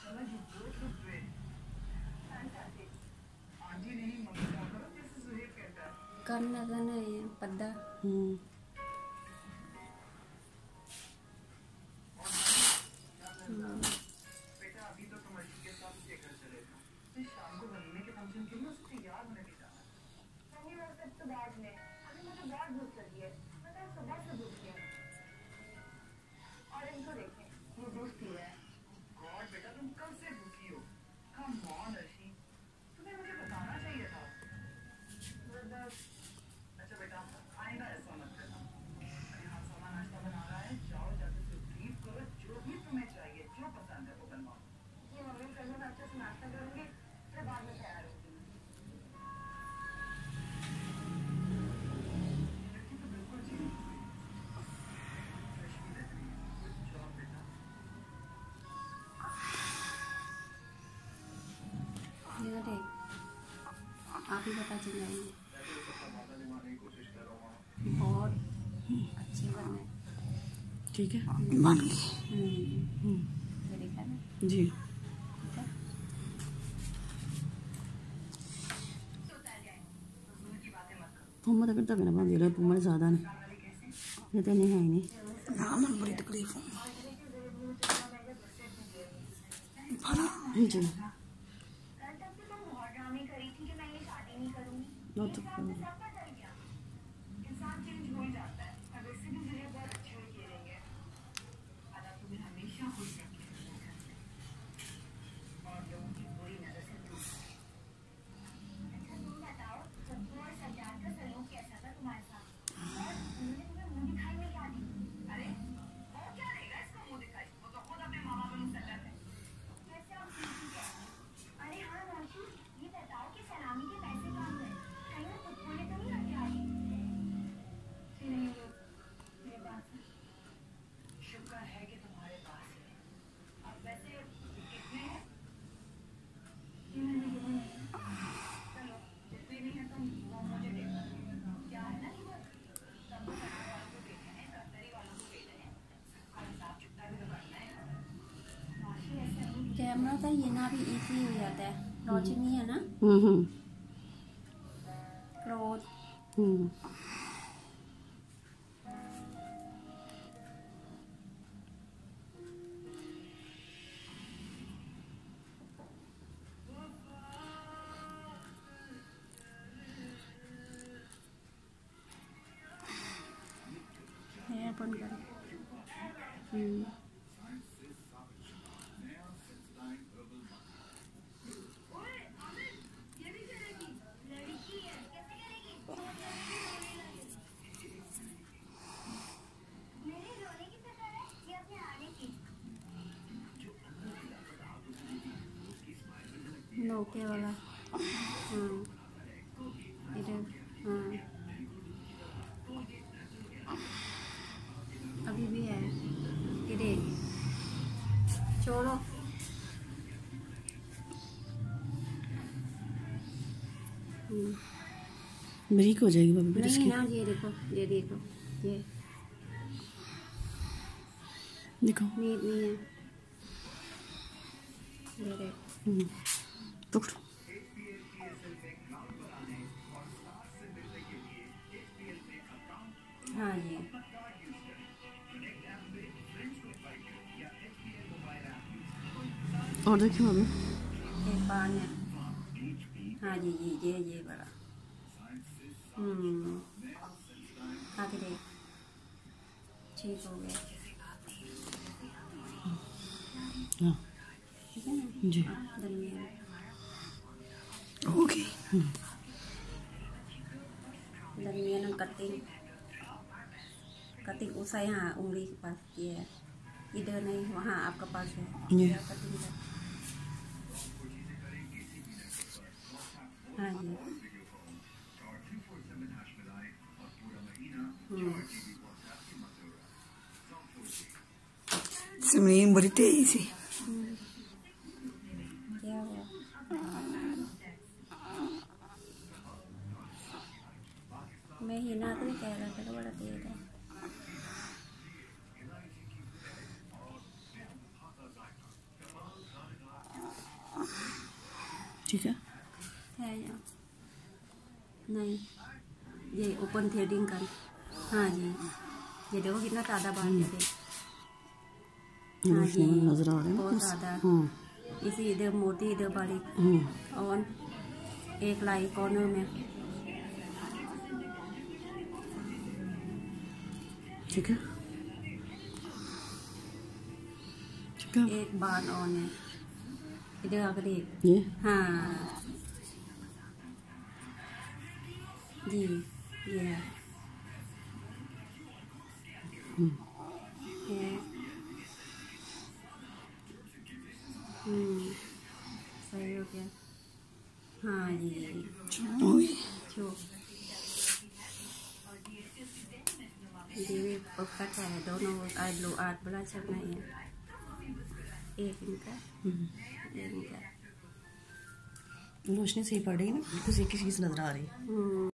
करना है पद्दा। आप ही पता चल जाएंगे। बहुत अच्छे बने। ठीक है, बन गए। देखा ना जी। पुम्मा तो करता मेरा बांध दिया पुम्मा ज़्यादा नहीं ये तो नहीं है ही नहीं ना मन बड़ी तकलीफ हो जी बहुत कैमरा का ये ना भी इजी हो जाता है। रोशनी है ना क्लोज है अपन कर नोके वाला इधर अभी भी है इधर छोड़ो ब्रेक हो जाएगी बाबू नहीं ना ये देखो ये देखो नीट नहीं है ये देखो पकड़ो हाँ ये और देखिए बाबू एक बार है हाँ जी ये बड़ा आगे देख ठीक हो गया ठीक है ना जी दरमियान ओके दरमियान कटिंग उसा यहाँ उंगली के पास ये है इधर नहीं वहाँ आपका पास है कटिंग का हाँ जी सिमरन बड़ी तेज है क्या हुआ मैं ही ना तो कह रहा था बड़ा तेज है ठीक है यहाँ नहीं, ये ओपन थ्रेडिंग कर। हाँ जी, ये देखो कितना ज़्यादा बाल है। हाँ जी, नजर आ रहे हैं बहुत ज़्यादा। इसी इधर मोती, इधर बारीक, और एक लाई कॉर्नर में। ठीक है ठीक है। एक बाल ऑन है इधर आकर ये हाँ जी, ये है। सही हो गया। हाँ जी, छो ये परफेक्ट है। दोनों आईब्रो आर्ट बड़ा अच्छा बनाई है। एक इनका, एक इनका। रोशनी सही पड़ रही है ना, कुछ एक ही चीज़ नजर आ रही है।